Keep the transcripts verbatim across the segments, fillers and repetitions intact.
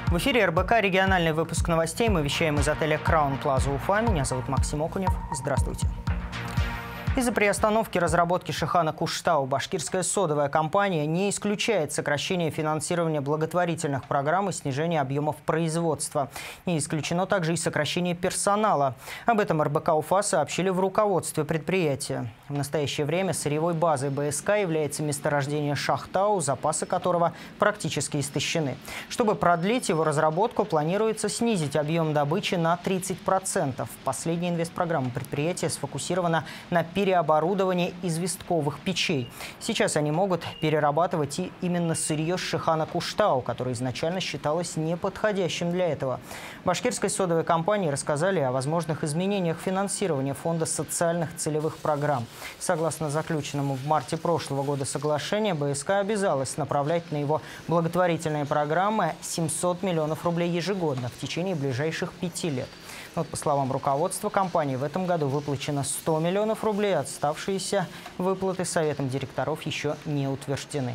В эфире эр бэ ка, региональный выпуск новостей. Мы вещаем из отеля Краун Плаза Уфа. Меня зовут Максим Окунев. Здравствуйте. Из-за приостановки разработки Шихана Куштау башкирская содовая компания не исключает сокращение финансирования благотворительных программ и снижение объемов производства. Не исключено также и сокращение персонала. Об этом эр бэ ка Уфа сообщили в руководстве предприятия. В настоящее время сырьевой базой бэ эс ка является месторождение Шахтау, запасы которого практически истощены. Чтобы продлить его разработку, планируется снизить объем добычи на тридцать процентов. Последняя инвестпрограмма предприятия сфокусирована на переоборудование известковых печей. Сейчас они могут перерабатывать и именно сырье с Шихана Куштау, которое изначально считалось неподходящим для этого. Башкирской содовой компании рассказали о возможных изменениях финансирования фонда социальных целевых программ. Согласно заключенному в марте прошлого года соглашению, бэ эс ка обязалась направлять на его благотворительные программы семьсот миллионов рублей ежегодно в течение ближайших пяти лет. Вот, по словам руководства компании, в этом году выплачено сто миллионов рублей, а оставшиеся выплаты Советом директоров еще не утверждены.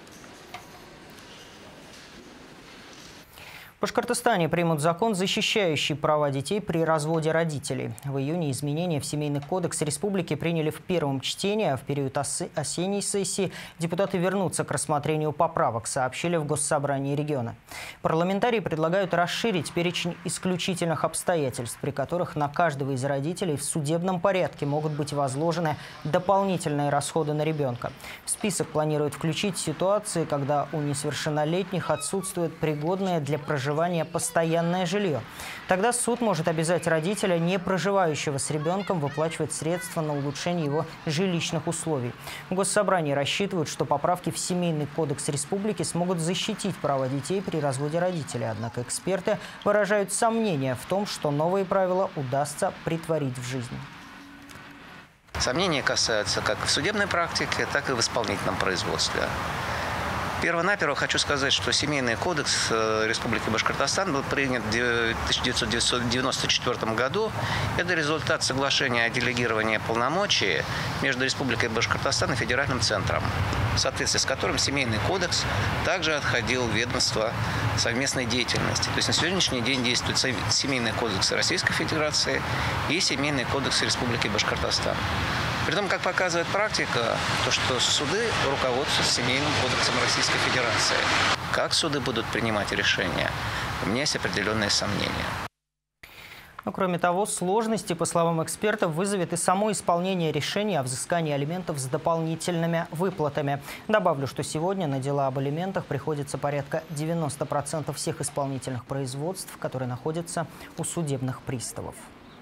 В Башкортостане примут закон, защищающий права детей при разводе родителей. В июне изменения в Семейный кодекс республики приняли в первом чтении, а в период осенней сессии депутаты вернутся к рассмотрению поправок, сообщили в Госсобрании региона. Парламентарии предлагают расширить перечень исключительных обстоятельств, при которых на каждого из родителей в судебном порядке могут быть возложены дополнительные расходы на ребенка. В список планируют включить ситуации, когда у несовершеннолетних отсутствует пригодное для проживания постоянное жилье. Тогда суд может обязать родителя, не проживающего с ребенком, выплачивать средства на улучшение его жилищных условий. В Госсобрании рассчитывают, что поправки в Семейный кодекс республики смогут защитить права детей при разводе родителей. Однако эксперты выражают сомнения в том, что новые правила удастся претворить в жизнь. Сомнения касаются как в судебной практике, так и в исполнительном производстве. Первонаперво хочу сказать, что Семейный кодекс Республики Башкортостан был принят в тысяча девятьсот девяносто четвёртом году. Это результат соглашения о делегировании полномочий между Республикой Башкортостан и Федеральным центром, в соответствии с которым Семейный кодекс также отходил в ведомство совместной деятельности. То есть на сегодняшний день действует Семейный кодекс Российской Федерации и Семейный кодекс Республики Башкортостан. При том, как показывает практика, то, что суды руководствуются Семейным кодексом Российской Федерации. Как суды будут принимать решения, у меня есть определенные сомнения. Но, кроме того, сложности, по словам экспертов, вызовет и само исполнение решения о взыскании алиментов с дополнительными выплатами. Добавлю, что сегодня на дела об алиментах приходится порядка девяноста процентов всех исполнительных производств, которые находятся у судебных приставов.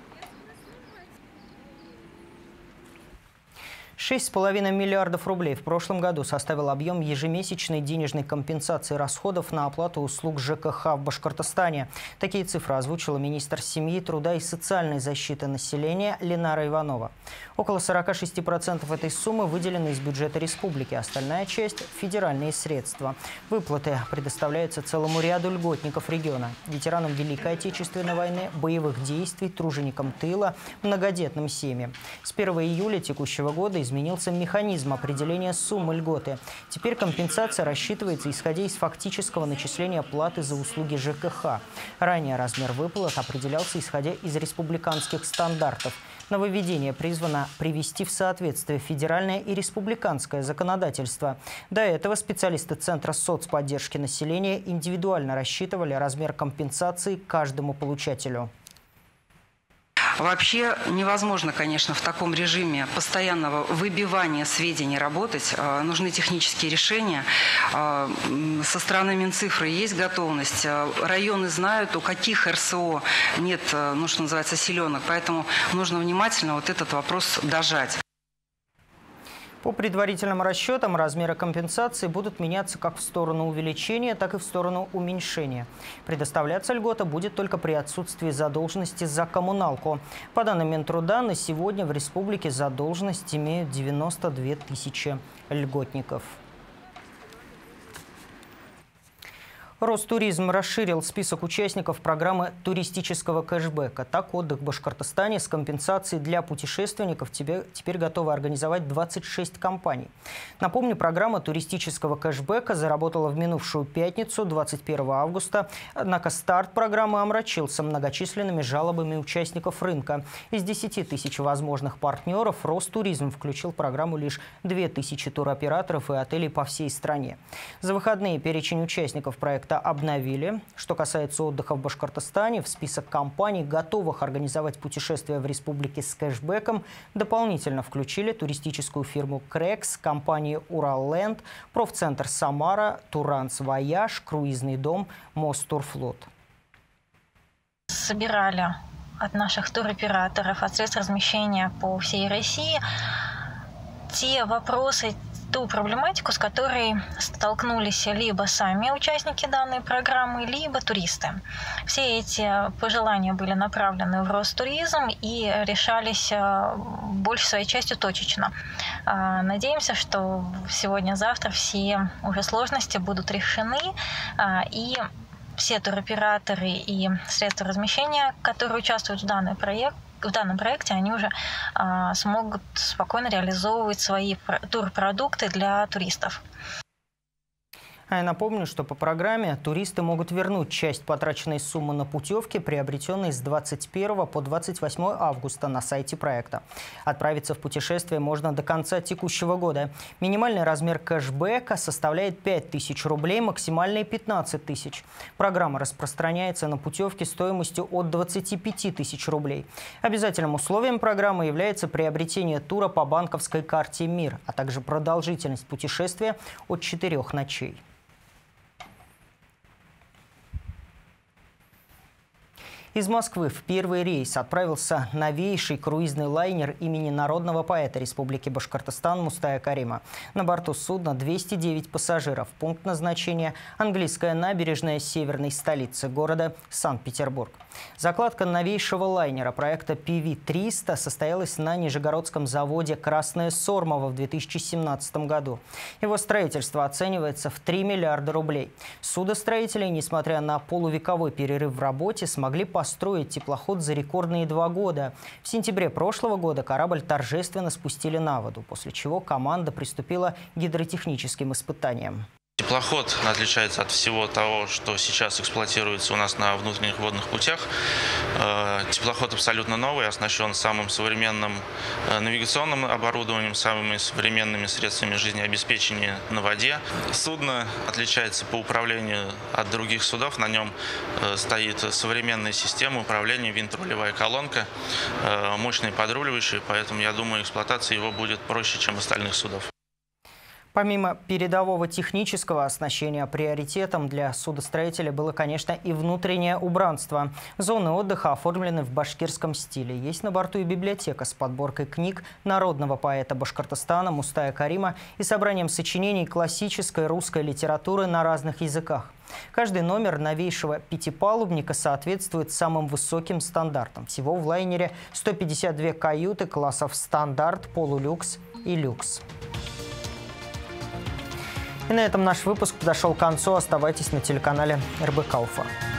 шесть с половиной миллиардов рублей в прошлом году составил объем ежемесячной денежной компенсации расходов на оплату услуг жэ ка ха в Башкортостане. Такие цифры озвучила министр семьи, труда и социальной защиты населения Ленара Иванова. Около сорока шести процентов этой суммы выделены из бюджета республики, остальная часть – федеральные средства. Выплаты предоставляются целому ряду льготников региона: ветеранам Великой Отечественной войны, боевых действий, труженикам тыла, многодетным семьям. С первого июля текущего года изменился механизм определения суммы льготы. Теперь компенсация рассчитывается, исходя из фактического начисления платы за услуги жэ ка ха. Ранее размер выплат определялся, исходя из республиканских стандартов. Нововведение призвано привести в соответствие федеральное и республиканское законодательство. До этого специалисты Центра соцподдержки населения индивидуально рассчитывали размер компенсации каждому получателю. Вообще невозможно, конечно, в таком режиме постоянного выбивания сведений работать. Нужны технические решения. Со стороны Минцифры есть готовность. Районы знают, у каких эр эс о нет, ну, что называется, силенок. Поэтому нужно внимательно вот этот вопрос дожать. По предварительным расчетам, размеры компенсации будут меняться как в сторону увеличения, так и в сторону уменьшения. Предоставляться льгота будет только при отсутствии задолженности за коммуналку. По данным Минтруда, на сегодня в республике задолженность имеют девяносто две тысячи льготников. Ростуризм расширил список участников программы туристического кэшбэка. Так, отдых в Башкортостане с компенсацией для путешественников теперь, теперь готовы организовать двадцать шесть компаний. Напомню, программа туристического кэшбэка заработала в минувшую пятницу, двадцать первого августа. Однако старт программы омрачился многочисленными жалобами участников рынка. Из десяти тысяч возможных партнеров Ростуризм включил в программу лишь две тысячи туроператоров и отелей по всей стране. За выходные перечень участников проекта обновили. Что касается отдыха в Башкортостане, в список компаний, готовых организовать путешествия в республике с кэшбэком, дополнительно включили туристическую фирму «Крекс», компании «Уралленд», профцентр «Самара», «Туранс Вояж», круизный дом «Мостурфлот». Собирали от наших туроператоров, от средств размещения по всей России те вопросы, ту проблематику, с которой столкнулись либо сами участники данной программы, либо туристы. Все эти пожелания были направлены в Ростуризм и решались большей своей частью точечно. Надеемся, что сегодня-завтра все уже сложности будут решены, и все туроператоры и средства размещения, которые участвуют в данный проект, в данном проекте, они уже а, смогут спокойно реализовывать свои турпродукты для туристов. А я напомню, что по программе туристы могут вернуть часть потраченной суммы на путевки, приобретенные с двадцать первого по двадцать восьмое августа на сайте проекта. Отправиться в путешествие можно до конца текущего года. Минимальный размер кэшбэка составляет пять тысяч рублей, максимальный пятнадцать тысяч. Программа распространяется на путевки стоимостью от двадцати пяти тысяч рублей. Обязательным условием программы является приобретение тура по банковской карте «Мир», а также продолжительность путешествия от четырёх ночей. Из Москвы в первый рейс отправился новейший круизный лайнер имени народного поэта Республики Башкортостан Мустая Карима. На борту судна двести девять пассажиров. Пункт назначения – английская набережная северной столицы города Санкт-Петербург. Закладка новейшего лайнера проекта пи ви триста состоялась на Нижегородском заводе «Красное Сормово» в две тысячи семнадцатом году. Его строительство оценивается в три миллиарда рублей. Судостроители, несмотря на полувековой перерыв в работе, смогли построить теплоход за рекордные два года. В сентябре прошлого года корабль торжественно спустили на воду, после чего команда приступила к гидротехническим испытаниям. Теплоход отличается от всего того, что сейчас эксплуатируется у нас на внутренних водных путях. Теплоход абсолютно новый, оснащен самым современным навигационным оборудованием, самыми современными средствами жизнеобеспечения на воде. Судно отличается по управлению от других судов. На нем стоит современная система управления, винт-рулевая колонка, мощные подруливающие, поэтому, я думаю, эксплуатация его будет проще, чем остальных судов. Помимо передового технического оснащения, приоритетом для судостроителя было, конечно, и внутреннее убранство. Зоны отдыха оформлены в башкирском стиле. Есть на борту и библиотека с подборкой книг народного поэта Башкортостана Мустая Карима и собранием сочинений классической русской литературы на разных языках. Каждый номер новейшего пятипалубника соответствует самым высоким стандартам. Всего в лайнере сто пятьдесят две каюты классов стандарт, полулюкс и люкс. И на этом наш выпуск подошел к концу. Оставайтесь на телеканале эр бэ ка Уфа.